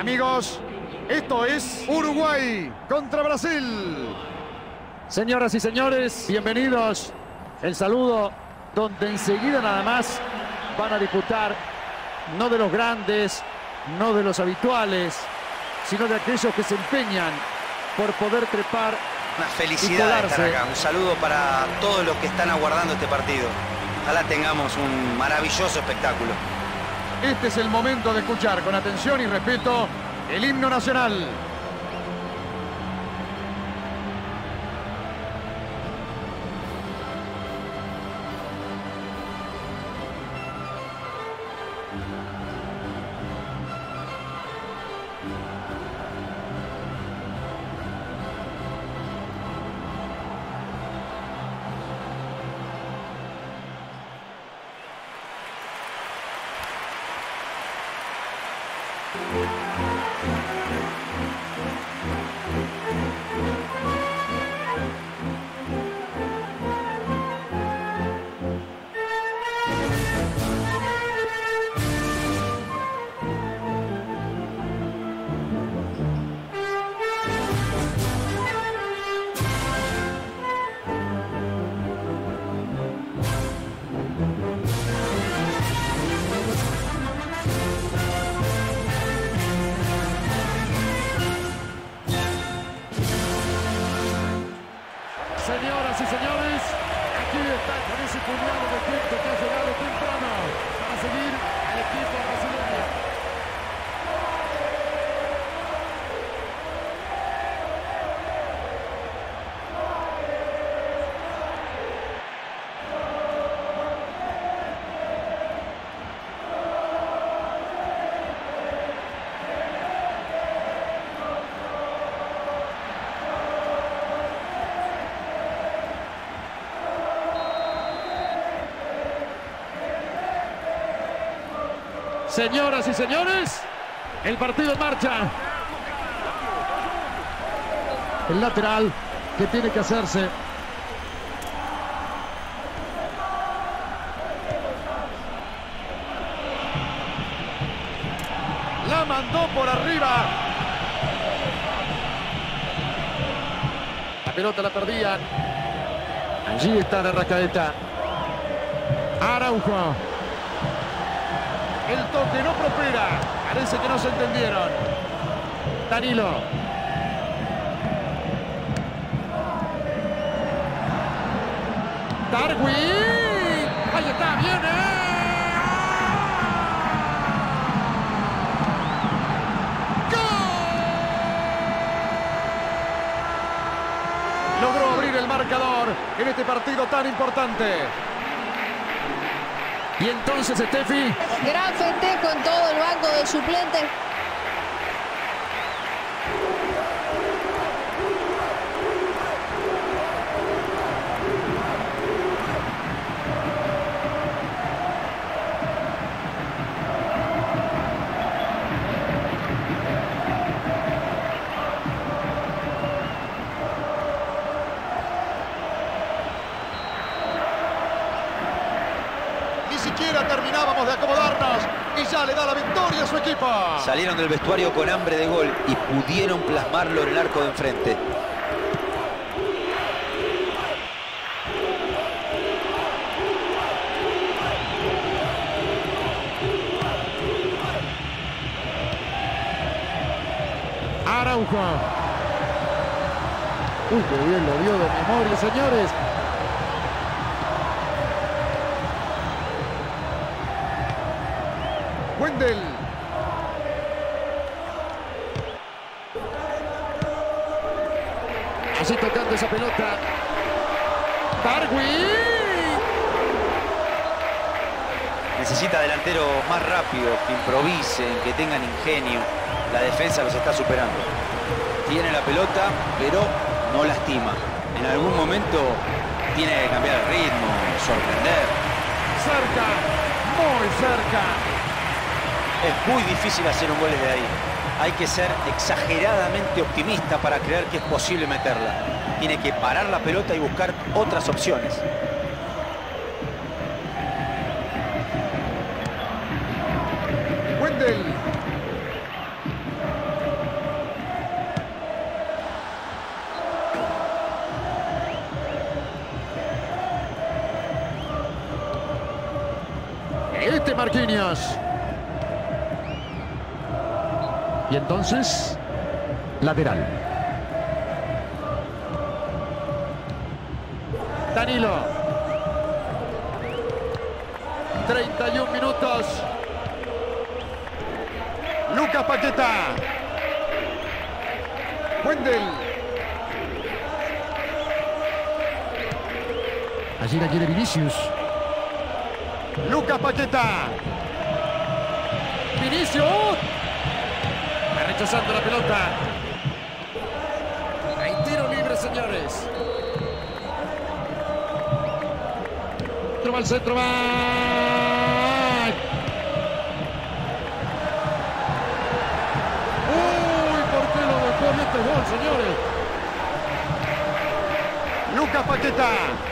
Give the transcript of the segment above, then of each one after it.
Amigos, esto es Uruguay contra Brasil. Señoras y señores, bienvenidos. El saludo donde enseguida nada más van a disputar no de los grandes, no de los habituales, sino de aquellos que se empeñan por poder trepar. Una felicidad estar acá. Un saludo para todos los que están aguardando este partido. Ojalá tengamos un maravilloso espectáculo. Este es el momento de escuchar con atención y respeto el himno nacional. Señoras y señores, aquí está con ese puñado de gente que ha llegado temprano para seguir al equipo brasileño. Señoras y señores, el partido en marcha. El lateral que tiene que hacerse. La mandó por arriba. La pelota la perdían. Allí está de Rascaeta. Araujo. El toque no prospera. Parece que no se entendieron. Danilo. Darwin. Ahí está, viene. ¡Gol! Logró abrir el marcador en este partido tan importante. Y entonces, Steffi. Gran festejo en todo el banco de suplentes. Ni siquiera terminábamos de acomodarnos y ya le da la victoria a su equipo. Salieron del vestuario con hambre de gol y pudieron plasmarlo en el arco de enfrente. Araujo. Uy, qué bien lo dio de memoria, señores. Wendel. Así tocando esa pelota. Darwin. Necesita delanteros más rápidos, que improvisen, que tengan ingenio. La defensa los está superando. Tiene la pelota, pero no lastima. En algún momento tiene que cambiar el ritmo, sorprender. Cerca, muy cerca. Es muy difícil hacer un gol desde ahí. Hay que ser exageradamente optimista para creer que es posible meterla. Tiene que parar la pelota y buscar otras opciones. Wendel. Mete Marquinhos. Y entonces, lateral. Danilo. 31 minutos. Lucas Paquetá. Wendel. Allí la quiere Vinicius. Lucas Paquetá. Vinicius. Va rechazando la pelota. Hay tiro libre, señores. Va al centro, va. Uy, ¿por qué lo dejó en este gol, señores? Lucas Paquetá.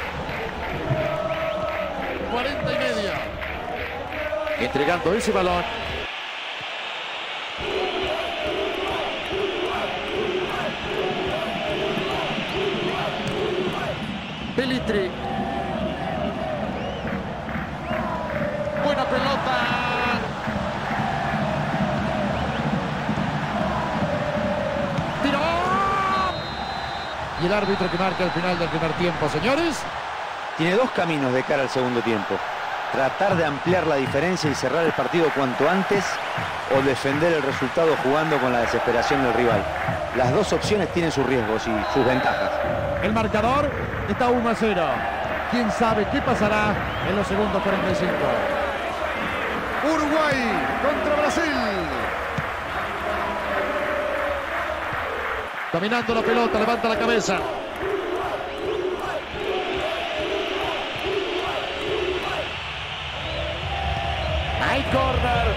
40 y media. Entregando ese balón. Pelistri. Buena pelota. Tiró. Y el árbitro que marca el final del primer tiempo, señores. Tiene dos caminos de cara al segundo tiempo. Tratar de ampliar la diferencia y cerrar el partido cuanto antes, o defender el resultado jugando con la desesperación del rival. Las dos opciones tienen sus riesgos y sus ventajas. El marcador está 1-0. ¿Quién sabe qué pasará en los segundos 45? Uruguay contra Brasil. Dominando la pelota, levanta la cabeza. Hay córner.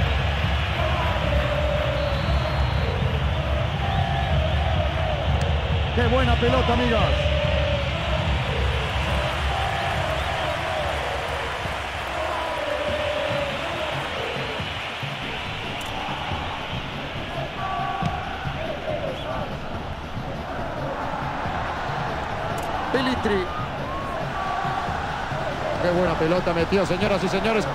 Qué buena pelota, amigos. Pelistri. Qué buena pelota metió, señoras y señores.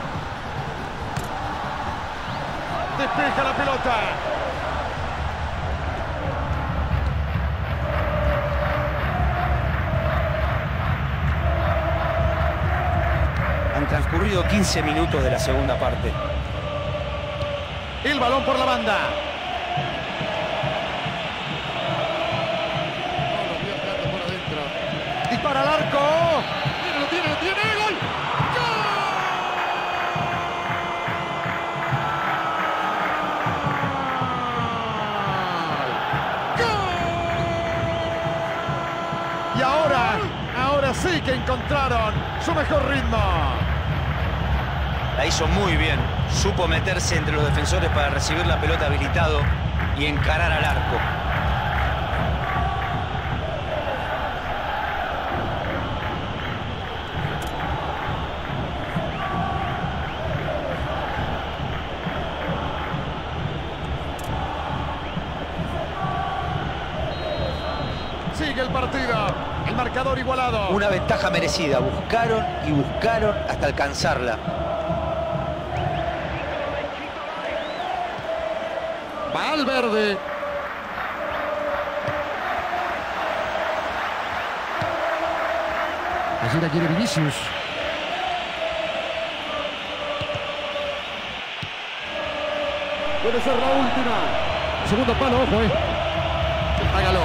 Despeja la pelota. Han transcurrido 15 minutos de la segunda parte. El balón por la banda. Dispara al arco. Lo tiene, gol. Y ahora sí que encontraron su mejor ritmo. La hizo muy bien. Supo meterse entre los defensores para recibir la pelota habilitado y encarar al arco. Sigue el partido. El marcador igualado. Una ventaja merecida. Buscaron y buscaron hasta alcanzarla. Valverde. Allí la quiere Vinicius. Puede ser la última. Segundo palo, ojo, Hágalo.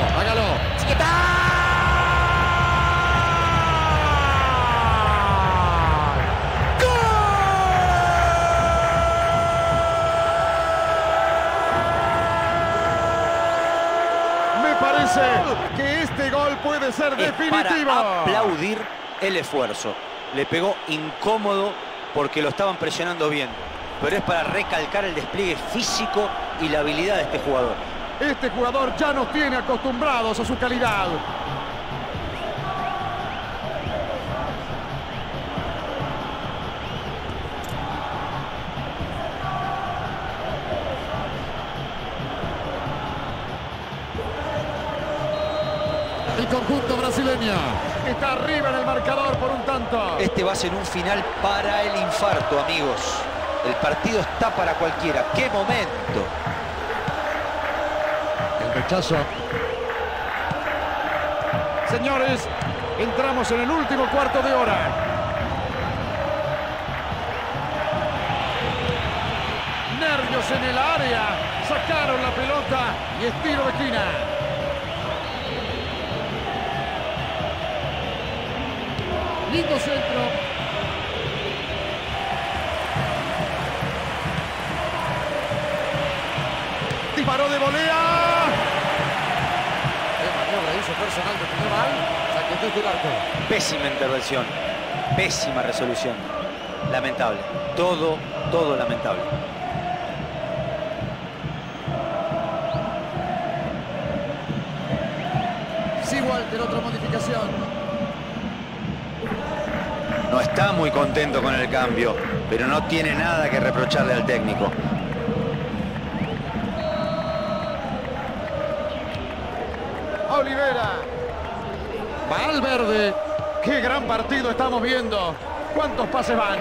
Me parece que este gol puede ser definitivo. Para aplaudir el esfuerzo. Le pegó incómodo porque lo estaban presionando bien. Pero es para recalcar el despliegue físico y la habilidad de este jugador. Este jugador ya nos tiene acostumbrados a su calidad. El conjunto brasileño. Está arriba en el marcador por un tanto. Este va a ser un final para el infarto, amigos. El partido está para cualquiera. ¡Qué momento! El rechazo. Señores, entramos en el último cuarto de hora. Nervios en el área. Sacaron la pelota y es tiro de esquina. Lindo centro. Disparó de volea. Qué maniobra hizo personal de Peñarol. Saquetó del arco. Pésima intervención. Pésima resolución. Lamentable. Todo lamentable. Sí, Walter, otra modificación. No está muy contento con el cambio, pero no tiene nada que reprocharle al técnico. Olivera. Valverde. Qué gran partido estamos viendo. ¿Cuántos pases van?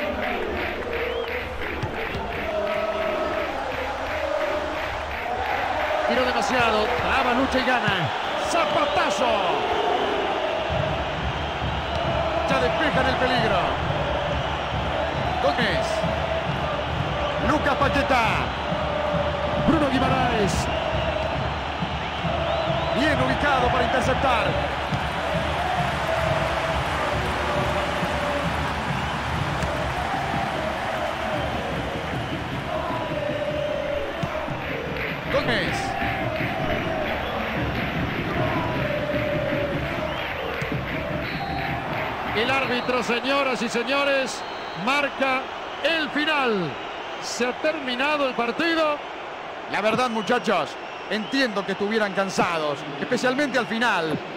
Tiró demasiado. Traba, lucha y gana. ¡Zapatazo! Ya despejan el peligro. Gómez. Lucas Paquetá. Bruno Guimaraes. Bien ubicado para interceptar. Gómez. El árbitro, señoras y señores, marca el final. Se ha terminado el partido. La verdad, muchachos, entiendo que estuvieran cansados, especialmente al final.